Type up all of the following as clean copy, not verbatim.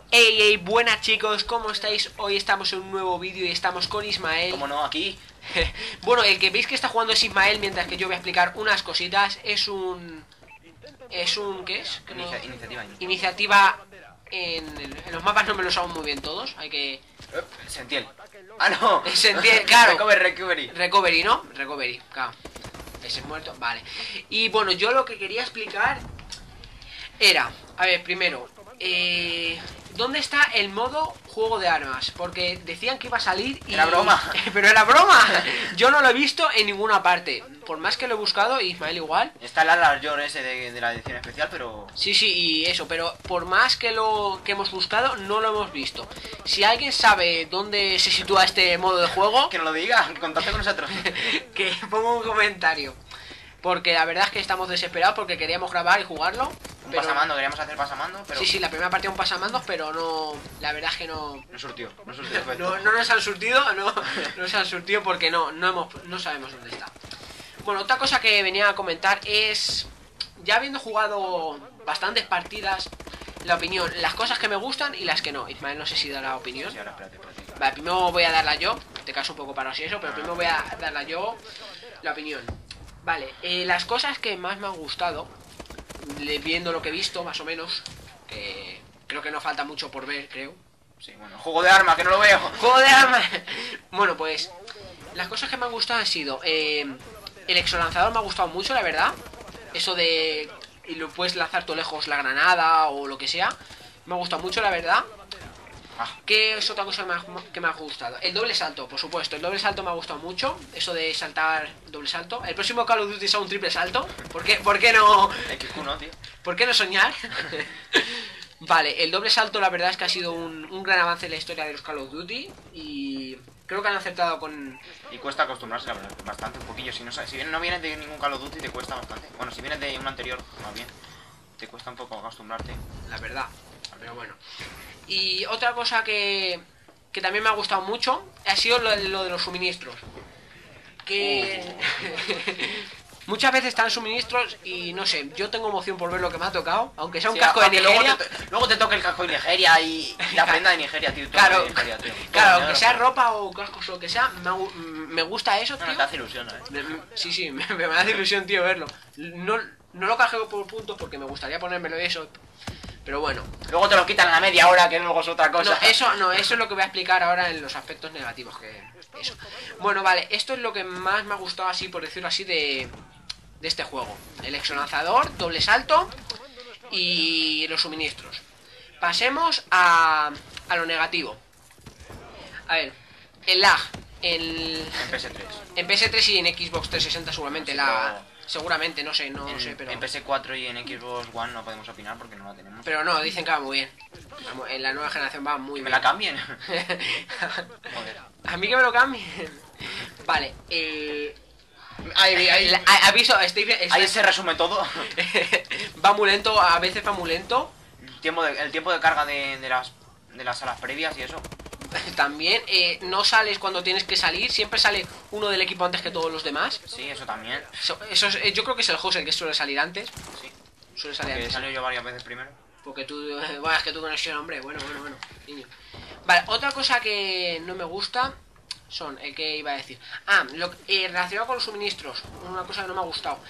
Hey, buenas chicos, ¿cómo estáis? Hoy estamos en un nuevo vídeo y estamos con Ismael. ¿Cómo no? Aquí. Bueno, el que veis que está jugando es Ismael, mientras que yo voy a explicar unas cositas. ¿qué es? Iniciativa. Iniciativa en los mapas no me lo saben muy bien todos, hay que... Sentiel. Ah, no. Sentiel, claro. Recovery. Recovery, ¿no? Recovery, claro. Ese es muerto, vale. Y bueno, yo lo que quería explicar era, a ver, primero, ¿dónde está el modo juego de armas? Porque decían que iba a salir y... Era broma. Pero era broma. Yo no lo he visto en ninguna parte. Por más que lo he buscado, Ismael igual. Está el Alar Yor ese de la edición especial, pero... Sí, y eso, pero por más que lo que hemos buscado, no lo hemos visto. Si alguien sabe dónde se sitúa este modo de juego, Que nos lo diga, que contacte con nosotros. que ponga un comentario. Porque la verdad es que estamos desesperados porque queríamos grabar y jugarlo. Un pasamando, queríamos hacer pasamando, pero... Sí, la primera partida un pasamandos, pero no... La verdad es que no... No surtió No efecto. nos han surtido, no nos han surtido porque no sabemos dónde está. Bueno, otra cosa que venía a comentar es... Ya habiendo jugado bastantes partidas, la opinión, las cosas que me gustan y las que no. Ismael, no sé si da la opinión. Sí, ahora espérate. Vale, primero voy a darla yo. Te caso un poco para así eso, pero primero voy a darla yo la opinión. Vale, las cosas que más me han gustado, viendo lo que he visto, más o menos, que creo que no falta mucho por ver, creo. Sí, bueno, juego de armas, que no lo veo. ¡Juego de armas! Bueno, pues, las cosas que me han gustado han sido, el exolanzador me ha gustado mucho, la verdad. Eso de... Y lo puedes lanzar tú lejos la granada o lo que sea. Me ha gustado mucho, la verdad. ¿Qué es otra cosa que me ha gustado? El doble salto, por supuesto. El doble salto me ha gustado mucho. Eso de saltar doble salto. El próximo Call of Duty sea un triple salto. ¿Por qué no? XQ no, tío. ¿Por qué no soñar? Vale, el doble salto la verdad es que ha sido un gran avance en la historia de los Call of Duty. Y creo que han acertado con... Y cuesta acostumbrarse, la verdad, bastante, un poquillo. Si no vienes de ningún Call of Duty, te cuesta bastante. Bueno, si vienes de un anterior, más bien, te cuesta un poco acostumbrarte. La verdad, pero bueno. Y otra cosa que también me ha gustado mucho ha sido lo de los suministros. Que muchas veces están suministros y no sé, yo tengo emoción por ver lo que me ha tocado, aunque sea un casco de Nigeria. Luego te toca el casco de Nigeria y la prenda de Nigeria, tío. Claro, Nigeria, tío. claro, aunque sea ropa o cascos o lo que sea, me gusta eso, tío. No, te hace ilusión, Sí, me hace ilusión, tío, verlo. No lo cajeo por puntos porque me gustaría ponérmelo y eso. Pero bueno. Luego te lo quitan a la media hora, que luego es otra cosa. Eso es lo que voy a explicar ahora en los aspectos negativos que eso. Bueno, vale, esto es lo que más me ha gustado así, por decirlo así, de este juego. El exolanzador, doble salto y los suministros. Pasemos a lo negativo. A ver, el lag. En PS3. En PS3 y en Xbox 360 seguramente seguramente, no sé, pero... En PS4 y en Xbox One no podemos opinar porque no la tenemos. Pero no, dicen que va muy bien. En la nueva generación va muy bien. ¿Me la cambien? Joder. A mí que me lo cambien. Vale, aviso, Ahí se resume todo. va muy lento, a veces va muy lento. El tiempo de carga de las salas previas y eso. También, no sales cuando tienes que salir. Siempre sale uno del equipo antes que todos los demás. Sí, eso también. Eso es, yo creo que es el host el que suele salir antes. Sí. Suele salir Porque antes. salió yo varias veces primero. Porque tú, bueno, es que tú conexión, hombre, bueno, niño. Vale, otra cosa que no me gusta son, el que iba a decir. Relacionado con los suministros, una cosa que no me ha gustado.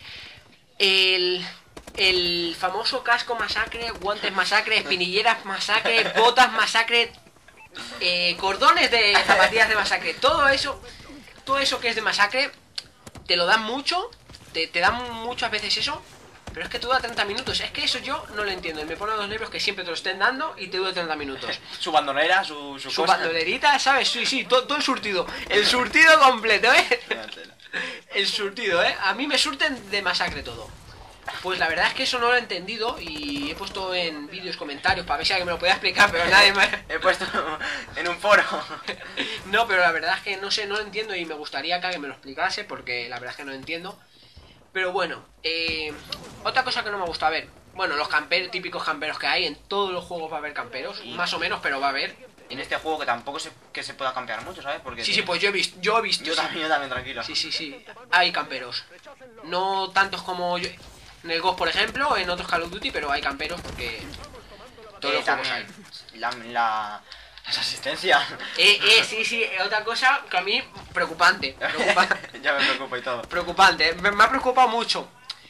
El famoso casco masacre, guantes masacre, espinilleras masacre, botas masacre, cordones de zapatillas de masacre, todo eso que es de masacre, te lo dan mucho, te dan muchas veces eso. Pero es que te dura 30 minutos. Es que eso yo no lo entiendo. Y me ponen los nervios que siempre te lo estén dando y te dura 30 minutos. Su bandonera, su bandonerita, ¿sabes? Sí, todo el surtido. El surtido completo, ¿eh? El surtido, ¿eh? A mí me surten de masacre todo. Pues la verdad es que eso no lo he entendido. Y he puesto en vídeos comentarios para ver si alguien me lo podía explicar, pero nadie me... He puesto en un foro. No, pero la verdad es que no sé, no lo entiendo. Y me gustaría que alguien me lo explicase, porque la verdad es que no lo entiendo. Pero bueno, otra cosa que no me gusta, a ver, bueno, los típicos camperos que hay, en todos los juegos va a haber camperos, sí. Más o menos, pero va a haber. En este juego que tampoco que se pueda campear mucho, ¿sabes? Porque sí, pues yo he visto. Yo también, tranquilo. Sí, hay camperos. No tantos como en el Ghost, por ejemplo, o en otros Call of Duty, pero hay camperos porque Todos los juegos también, hay. las asistencias. Sí, otra cosa que a mí preocupante. Ya me preocupa y todo. Preocupante, me ha preocupado mucho.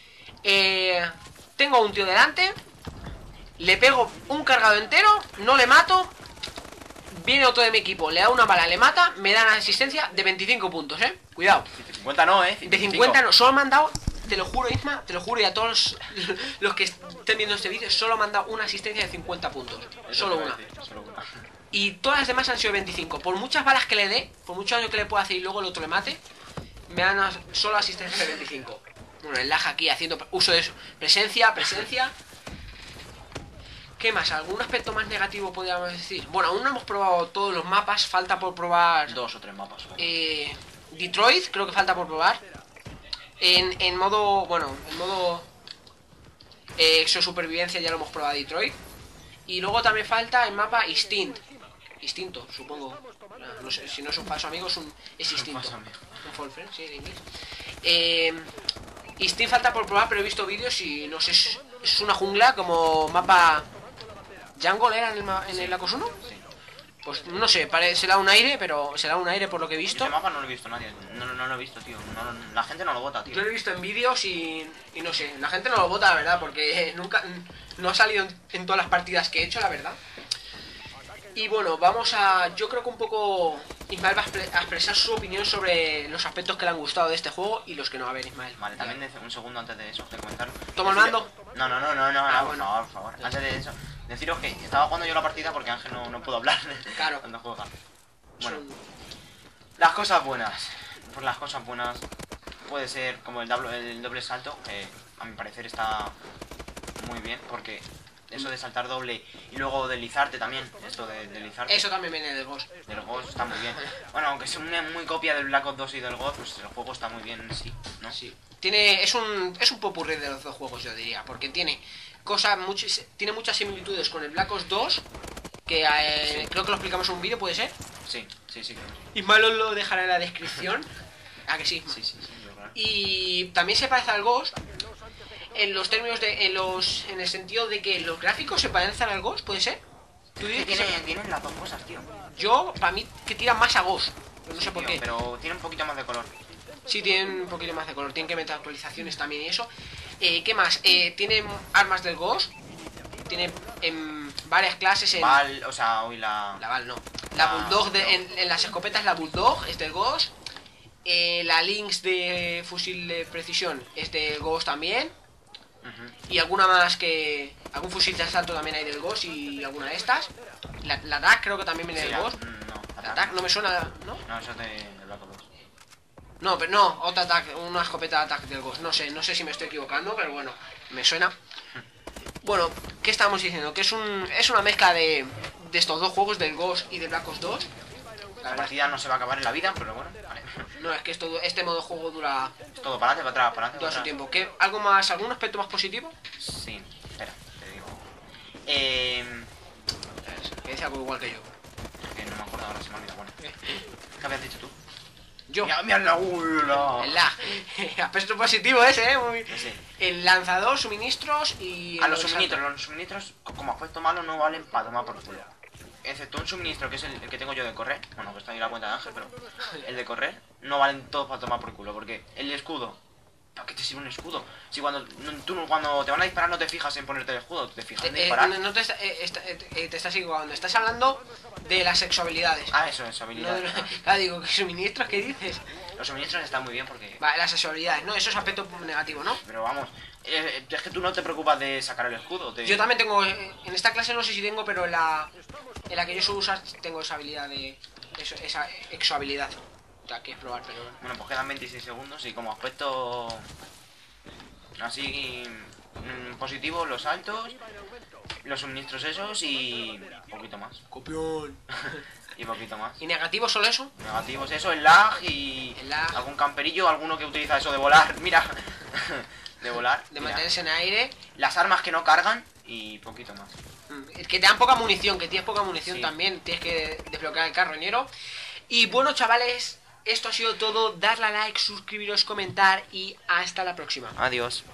Tengo un tío delante, le pego un cargado entero, no le mato. Viene otro de mi equipo, le da una bala, le mata, me dan asistencia de 25 puntos, cuidado. De 50 no, De 50 no, solo me han dado, te lo juro, Isma, te lo juro, y a todos los que estén viendo este vídeo, solo me han dado una asistencia de 50 puntos. Solo una. Y todas las demás han sido 25. Por muchas balas que le dé, por mucho daño que le pueda hacer y luego el otro le mate, me dan solo asistencia de 25. Bueno, el lag aquí haciendo uso de eso. Presencia. ¿Qué más? ¿Algún aspecto más negativo podríamos decir? Bueno, aún no hemos probado todos los mapas. Falta por probar 2 o 3 mapas. Detroit, creo que falta por probar. En modo... Bueno, en modo... exosupervivencia ya lo hemos probado Detroit. Y luego también falta el mapa Instinto, supongo. No sé, si no es un falso amigo, es Instinto. Un false friend, sí, en inglés. Instinct falta por probar, pero he visto vídeos y no sé, es una jungla como mapa... ¿Jungle era en el Lacos 1? Sí. Pues no sé, será un aire, pero será un aire por lo que he visto. Este mapa no lo he visto nadie, no lo he visto, tío. La gente no lo vota, tío. Yo lo he visto en vídeos y no sé, la gente no lo vota, la verdad, porque no ha salido en todas las partidas que he hecho, la verdad. Y bueno, yo creo que un poco Ismael va a expresar su opinión sobre los aspectos que le han gustado de este juego y los que no. A ver, Ismael. Vale, también un segundo antes de eso, de comentarlo. ¿Toma el mando? No, Bueno. por favor. Antes de eso, deciros que estaba jugando yo la partida porque Ángel no puedo hablar. Claro. Cuando juega. Bueno, las cosas buenas. Pues las cosas buenas puede ser como el doble salto, que a mi parecer está muy bien porque... Eso de saltar doble y luego deslizarte también. Esto de deslizarte. Eso también viene del Ghost. Del Ghost está muy bien. Bueno, aunque es una muy copia del Black Ops 2 y del Ghost, pues el juego está muy bien en sí, ¿no? Sí. Es un popurrí de los dos juegos, yo diría. Porque tiene muchas similitudes con el Black Ops 2. Que Sí. creo que lo explicamos en un vídeo, ¿puede ser? Sí, creo que sí. Ismael os lo dejará en la descripción. ¿A que sí? Sí, yo creo. Y también se parece al Ghost. En los términos en el sentido de que los gráficos se parecen al Ghost, ¿puede ser? ¿Tú dices que Tienen las dos cosas, tío. Yo, para mí, que tiran más a Ghost. Pero no sé por Tío, qué. pero tiene un poquito más de color. Sí, tienen un poquito más de color. Tienen que meter actualizaciones también y eso. ¿Qué más? Tienen armas del Ghost. Tiene varias clases. Val, o sea, hoy La Val no. La Bulldog, en las escopetas la Bulldog es del Ghost. La Lynx de fusil de precisión es del Ghost también. Y alguna más que... Algún fusil de asalto también hay del Ghost y alguna de estas. La TAC creo que también viene del Ghost. No, La TAC no me suena, ¿no? No, eso es de Black Ops 2. No, pero no, otra TAC, una escopeta de ataque del Ghost. No sé si me estoy equivocando, pero bueno, me suena. Bueno, ¿qué estábamos diciendo? Que es una mezcla de estos dos juegos, del Ghost y del Black Ops 2. La partida no se va a acabar en la vida, pero bueno, vale. No, es que este modo de juego dura Todo para adelante, para atrás, para adelante. todo su para tiempo. ¿Qué, algún aspecto más positivo? atrás. Sí, espera, te digo. Que dice algo igual que yo. Que no me acuerdo ahora, se me ha olvidado. Bueno, ¿qué habías dicho tú? Yo. Mira la ula. El lag. Aspecto positivo ese, muy... Sí. El lanzador, suministros y... A los suministros como aspecto malo no valen para tomar por culo. Excepto un suministro que es el que tengo yo de correr. Bueno, que está ahí la cuenta de Ángel, pero el de correr no valen todos para tomar por culo. Porque el escudo, ¿para qué te sirve un escudo? Si cuando te van a disparar no te fijas en ponerte el escudo, te fijas en disparar. No te estás equivocando, estás hablando de las sexualidades. Ah, eso es habilidad. Claro, digo, ¿qué suministros? ¿Qué dices? Los suministros están muy bien porque... Vale, las sexualidades, ¿no? Eso es aspecto negativo, ¿no? Pero vamos, es que tú no te preocupas de sacar el escudo. Yo también tengo, en esta clase no sé si tengo, pero en la que yo suelo usar tengo esa habilidad esa exohabilidad. O sea, que es probar, pero... Bueno, pues quedan 26 segundos y como aspecto así positivo, los saltos, los suministros esos y poquito más. Copión. Y poquito más. ¿Y negativo solo eso? Negativos eso, el lag y El lag. algún camperillo, alguno que utiliza eso de volar, mira. De volar. De mira. mantenerse en aire. Las armas que no cargan y poquito más. Que te dan poca munición, que tienes poca munición Sí. también. Tienes que desbloquear el carroñero. Y bueno, chavales, esto ha sido todo. Darle a like, suscribiros, comentar y hasta la próxima. Adiós.